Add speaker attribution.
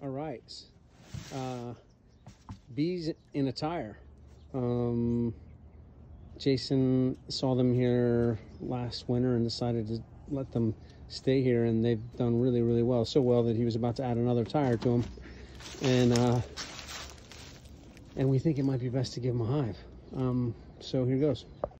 Speaker 1: All right. Bees in a tire. Jason saw them here last winter and decided to let them stay here, and they've done really, really well. So well that he was about to add another tire to them. And we think it might be best to give them a hive. So here goes.